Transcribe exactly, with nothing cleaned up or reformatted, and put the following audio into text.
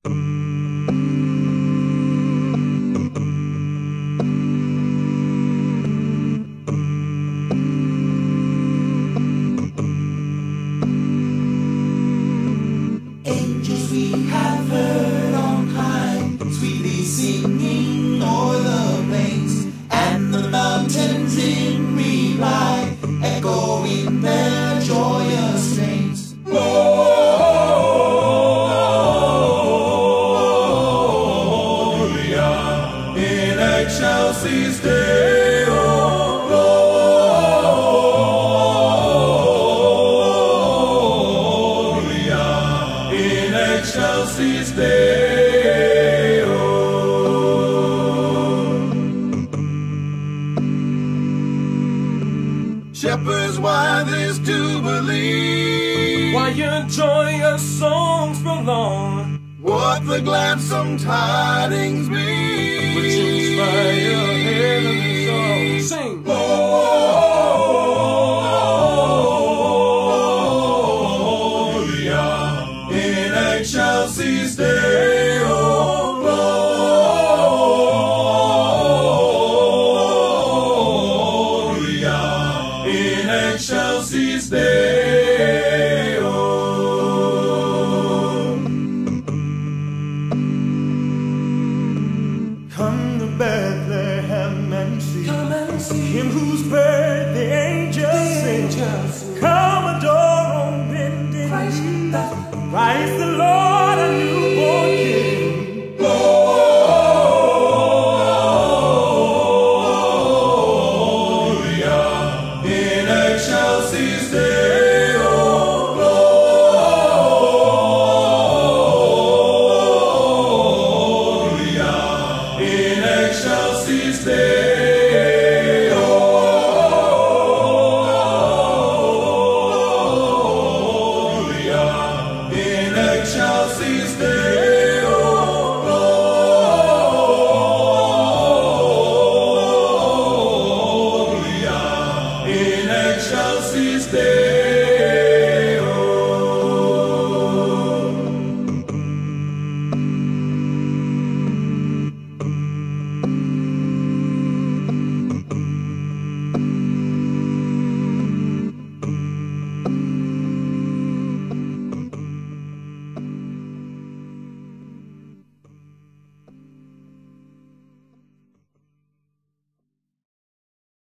Angels we have heard on high, sweetly singing o'er the plains, and the mountains in reply, echoing their joyous strains. Gloria in excelsis Deo. In excelsis Deo. Shepherds, why this jubilee? Why your joyous songs prolong? What the gladsome tidings be? Which inspire heavenly songs. Sing! Oh,